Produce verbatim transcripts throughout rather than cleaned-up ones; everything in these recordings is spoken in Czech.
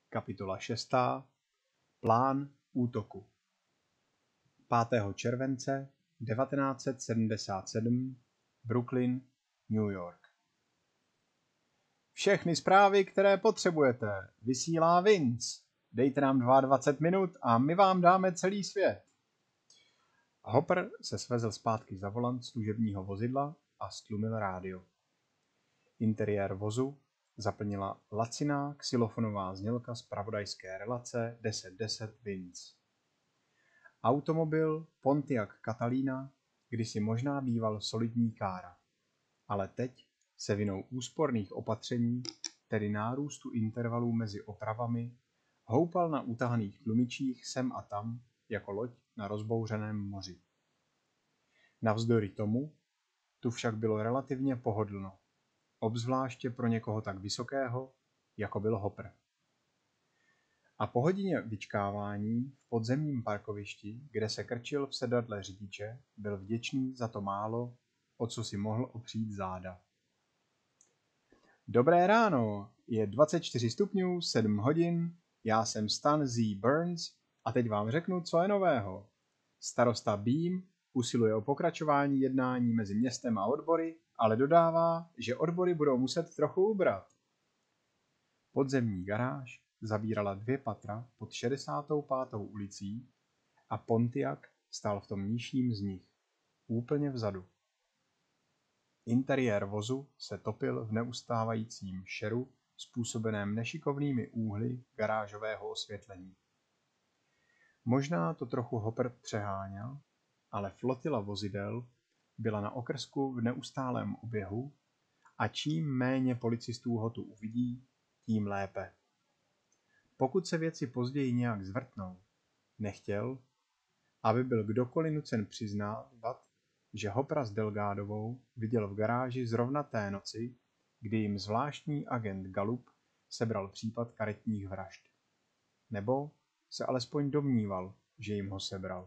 Kapitola šestá. Plán útoku. pátého července devatenáct set sedmdesát sedm, Brooklyn, New York. Všechny zprávy, které potřebujete, vysílá Vince. Dejte nám dvacet dva minut a my vám dáme celý svět. Hopper se svezl zpátky za volant služebního vozidla a stlumil rádio. Interiér vozu zaplnila laciná xylofonová znělka z zpravodajské relace deset deset Vince. Automobil Pontiac Catalina kdysi možná býval solidní kára, ale teď se vinou úsporných opatření, tedy nárůstu intervalů mezi opravami, houpal na utahaných tlumičích sem a tam jako loď na rozbouřeném moři. Navzdory tomu tu však bylo relativně pohodlno, obzvláště pro někoho tak vysokého, jako byl Hopper. A po hodině vyčkávání v podzemním parkovišti, kde se krčil v sedadle řidiče, byl vděčný za to málo, o co si mohl opřít záda. Dobré ráno, je dvacet čtyři stupňů, sedm hodin, já jsem Stan Z. Burns a teď vám řeknu, co je nového. Starosta Beam usiluje o pokračování jednání mezi městem a odbory, ale dodává, že odbory budou muset trochu ubrat. Podzemní garáž zabírala dvě patra pod šedesátou pátou ulicí a Pontiac stál v tom nižším z nich, úplně vzadu. Interiér vozu se topil v neustávajícím šeru způsobeném nešikovnými úhly garážového osvětlení. Možná to trochu Hopper přeháněl, ale flotila vozidel byla na okrsku v neustálém oběhu a čím méně policistů ho tu uvidí, tím lépe. Pokud se věci později nějak zvrtnou, nechtěl, aby byl kdokoliv nucen přiznávat, že Hoppera s Delgádovou viděl v garáži zrovna té noci, kdy jim zvláštní agent Gallup sebral případ karetních vražd. Nebo se alespoň domníval, že jim ho sebral.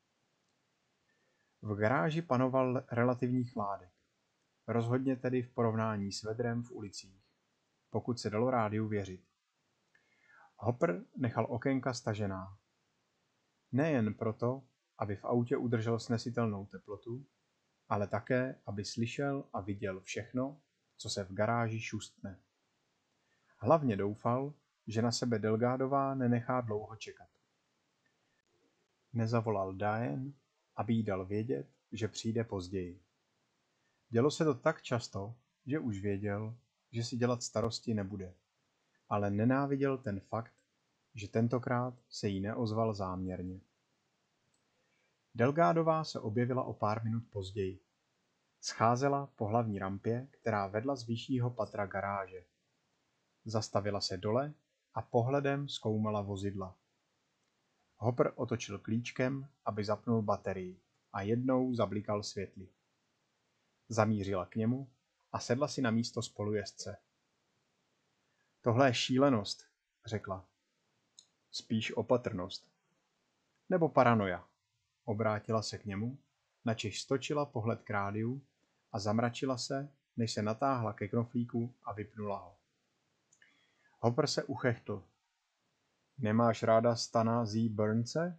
V garáži panoval relativní chládek. Rozhodně tedy v porovnání s vedrem v ulicích, pokud se dalo rádiu věřit. Hopper nechal okénka stažená. Nejen proto, aby v autě udržel snesitelnou teplotu, ale také, aby slyšel a viděl všechno, co se v garáži šustne. Hlavně doufal, že na sebe Delgádová nenechá dlouho čekat. Nezavolal Diane, aby jí dal vědět, že přijde později. Dělo se to tak často, že už věděl, že si dělat starosti nebude, ale nenáviděl ten fakt, že tentokrát se jí neozval záměrně. Delgádová se objevila o pár minut později. Scházela po hlavní rampě, která vedla z vyššího patra garáže. Zastavila se dole a pohledem zkoumala vozidla. Hopper otočil klíčkem, aby zapnul baterii a jednou zablikal světly. Zamířila k němu a sedla si na místo spolujezdce. Tohle je šílenost, řekla. Spíš opatrnost. Nebo paranoja. Obrátila se k němu, načež stočila pohled k rádiu a zamračila se, než se natáhla ke knoflíku a vypnula ho. Hopper se uchechtl. Nemáš ráda Stana Z. Burnse?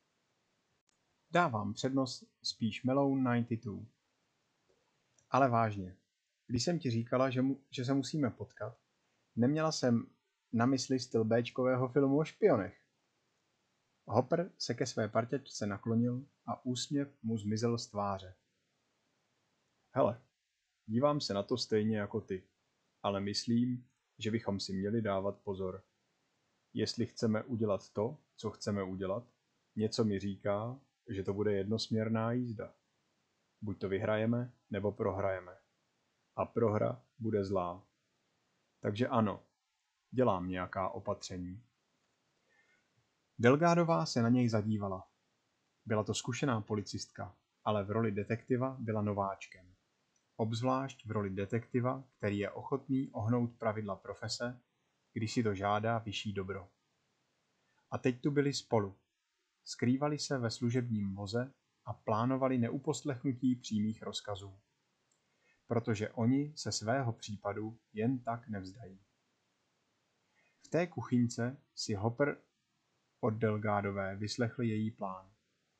Dávám přednost spíš Mellow devadesát dva. Ale vážně, když jsem ti říkala, že, mu, že se musíme potkat, neměla jsem na mysli styl béčkového filmu o špionech. Hopper se ke své parťačce naklonil a úsměv mu zmizel z tváře. Hele, dívám se na to stejně jako ty, ale myslím, že bychom si měli dávat pozor. Jestli chceme udělat to, co chceme udělat, něco mi říká, že to bude jednosměrná jízda. Buď to vyhrajeme, nebo prohrajeme. A prohra bude zlá. Takže ano, dělám nějaká opatření. Delgádová se na něj zadívala. Byla to zkušená policistka, ale v roli detektiva byla nováčkem. Obzvlášť v roli detektiva, který je ochotný ohnout pravidla profese, když si to žádá vyšší dobro. A teď tu byli spolu. Skrývali se ve služebním voze a plánovali neuposlechnutí přímých rozkazů. Protože oni se svého případu jen tak nevzdají. V V té kuchyňce si Hopper od Delgádové vyslechl její plán.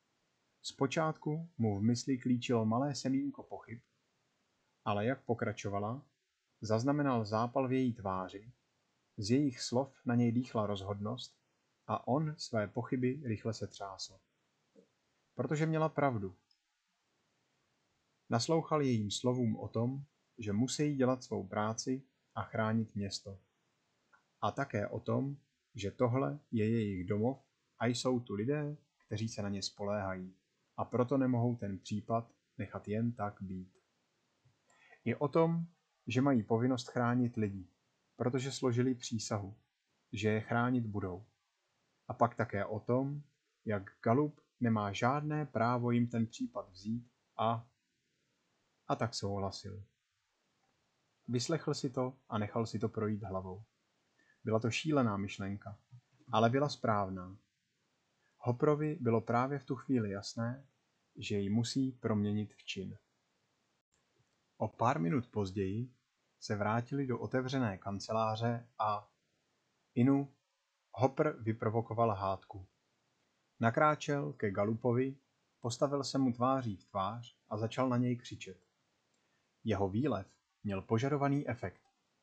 Zpočátku mu v mysli klíčilo malé semínko pochyb, ale jak pokračovala, zaznamenal zápal v její tváři, z jejich slov na něj dýchla rozhodnost a on své pochyby rychle setřásl. Protože měla pravdu. Naslouchal jejím slovům o tom, že musí dělat svou práci a chránit město. A také o tom, že tohle je jejich domov a jsou tu lidé, kteří se na ně spoléhají a proto nemohou ten případ nechat jen tak být. I o tom, že mají povinnost chránit lidi, protože složili přísahu, že je chránit budou. A pak také o tom, jak Galup nemá žádné právo jim ten případ vzít a... A tak souhlasil. Vyslechl si to a nechal si to projít hlavou. Byla to šílená myšlenka, ale byla správná. Hopperovi bylo právě v tu chvíli jasné, že ji musí proměnit v čin. O pár minut později se vrátili do otevřené kanceláře a inu Hopper vyprovokoval hádku. Nakráčel ke Galupovi, postavil se mu tváří v tvář a začal na něj křičet. Jeho výlev měl požadovaný efekt.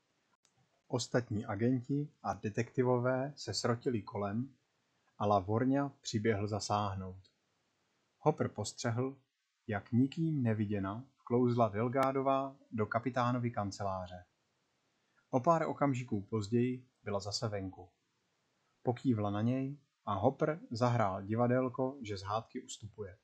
Ostatní agenti a detektivové se srotili kolem a Lavorňa přiběhl zasáhnout. Hopper postřehl, jak nikým neviděna vklouzla Delgádová do kapitánovy kanceláře. O pár okamžiků později byla zase venku. Pokývla na něj a Hopper zahrál divadélko, že z hádky ustupuje.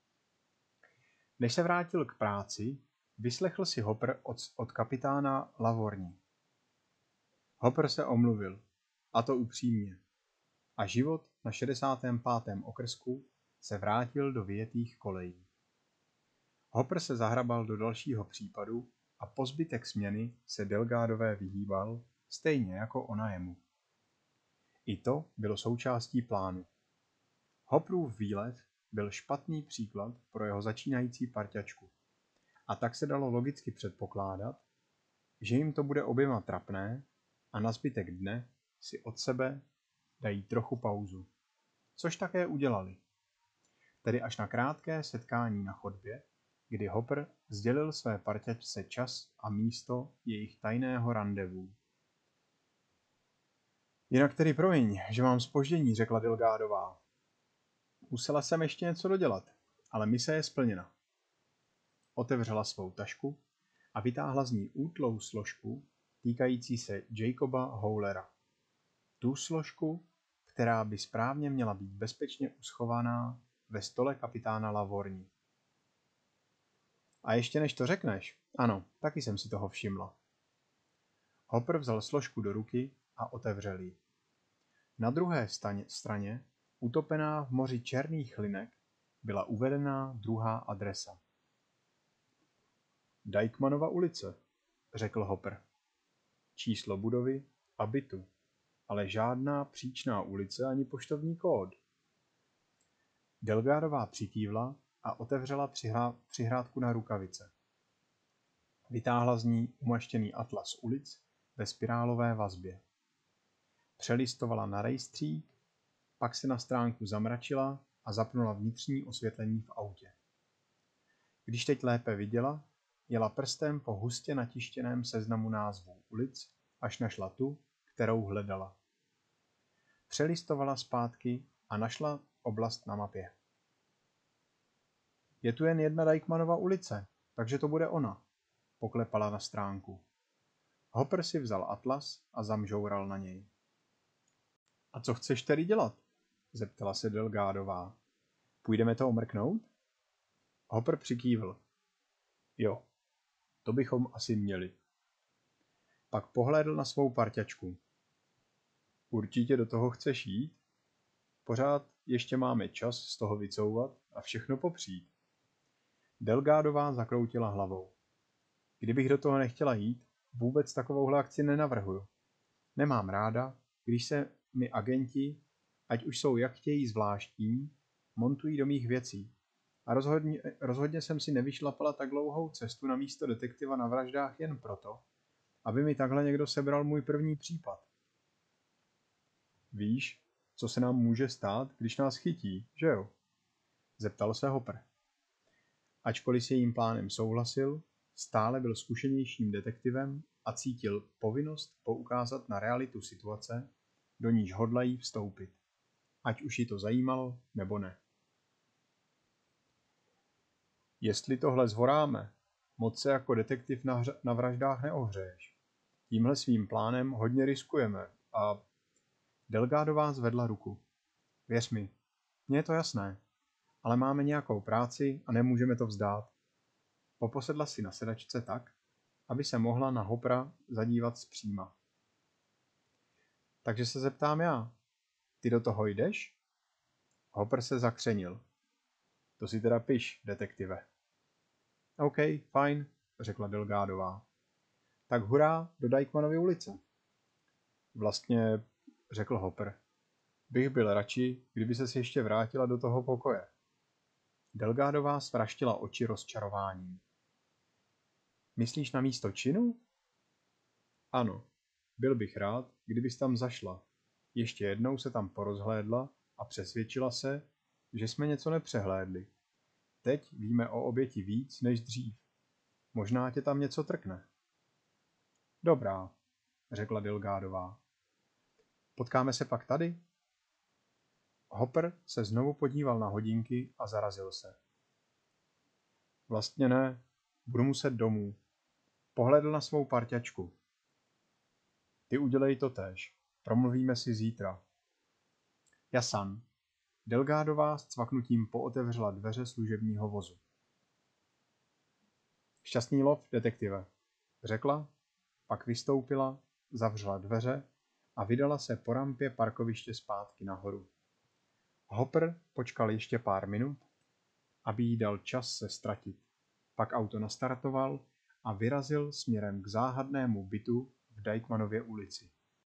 Než se vrátil k práci, vyslechl si Hopper od, od kapitána Lavorni. Hopper se omluvil, a to upřímně, a život na šedesátém pátém okrsku se vrátil do vyjetých kolejí. Hopper se zahrabal do dalšího případu a po zbytek směny se Delgádové vyhýbal, stejně jako ona jemu. I to bylo součástí plánu. Hopperův výlet byl špatný příklad pro jeho začínající parťačku. A tak se dalo logicky předpokládat, že jim to bude oběma trapné a na zbytek dne si od sebe dají trochu pauzu. Což také udělali. Tedy až na krátké setkání na chodbě, kdy Hopper sdělil své parťačce čas a místo jejich tajného randevu. Jinak tedy promiň, že mám zpoždění, řekla Delgádová. Musela jsem ještě něco dodělat, ale mise je splněna. Otevřela svou tašku a vytáhla z ní útlou složku týkající se Jacoba Howlera. Tu složku, která by správně měla být bezpečně uschovaná ve stole kapitána Lavorni. A ještě než to řekneš, ano, taky jsem si toho všimla. Hopper vzal složku do ruky a otevřel ji. Na druhé staně, straně, utopená v moři černých linek, byla uvedená druhá adresa. Dykmanova ulice, řekl Hopper. Číslo budovy a bytu, ale žádná příčná ulice ani poštovní kód. Delgádová přikývla a otevřela přihrá, přihrádku na rukavice. Vytáhla z ní umaštěný atlas ulic ve spirálové vazbě. Přelistovala na rejstřík, pak se na stránku zamračila a zapnula vnitřní osvětlení v autě. Když teď lépe viděla, jela prstem po hustě natištěném seznamu názvů ulic, až našla tu, kterou hledala. Přelistovala zpátky a našla oblast na mapě. Je tu jen jedna Dykmanova ulice, takže to bude ona, poklepala na stránku. Hopper si vzal atlas a zamžoural na něj. A co chceš tedy dělat? Zeptala se Delgádová. Půjdeme to omrknout? Hopper přikývl. Jo, to bychom asi měli. Pak pohlédl na svou parťačku. Určitě do toho chceš jít? Pořád ještě máme čas z toho vycouvat a všechno popřít. Delgádová zakroutila hlavou. Kdybych do toho nechtěla jít, vůbec takovouhle akci nenavrhuju. Nemám ráda, když se mi agenti, ať už jsou jak chtějí zvláštní, montují do mých věcí. A rozhodně, rozhodně jsem si nevyšlapala tak dlouhou cestu na místo detektiva na vraždách jen proto, aby mi takhle někdo sebral můj první případ. Víš, co se nám může stát, když nás chytí, že jo? Zeptal se Hopper. Ačkoliv s jejím plánem souhlasil, stále byl zkušenějším detektivem a cítil povinnost poukázat na realitu situace, do níž hodlají vstoupit, ať už ji to zajímalo nebo ne. Jestli tohle zvoráme, moc se jako detektiv na, hře- na vraždách neohřeješ. Tímhle svým plánem hodně riskujeme a... Delgádová zvedla ruku. Věř mi, mně je to jasné, ale máme nějakou práci a nemůžeme to vzdát. Poposedla si na sedačce tak, aby se mohla na Hoppera zadívat zpříma. Takže se zeptám já, ty do toho jdeš? Hopper se zakřenil. To si teda piš, detektive. OK, fajn, řekla Delgádová. Tak hurá do Dykemanovy ulice. Vlastně, řekl Hopper, bych byl radši, kdyby ses ještě vrátila do toho pokoje. Delgádová svraštila oči rozčarováním. Myslíš na místo činu? Ano, byl bych rád, kdybys tam zašla. Ještě jednou se tam porozhlédla a přesvědčila se, že jsme něco nepřehlédli. Teď víme o oběti víc než dřív. Možná tě tam něco trkne. Dobrá, řekla Delgádová. Potkáme se pak tady? Hopper se znovu podíval na hodinky a zarazil se. Vlastně ne, budu muset domů. Pohlédl na svou parťačku. Ty udělej to též. Promluvíme si zítra. Jasan. Delgádová s cvaknutím pootevřela dveře služebního vozu. Šťastný lov, detektive, řekla, pak vystoupila, zavřela dveře a vydala se po rampě parkoviště zpátky nahoru. Hopper počkal ještě pár minut, aby jí dal čas se ztratit. Pak auto nastartoval a vyrazil směrem k záhadnému bytu v Dykemanově ulici.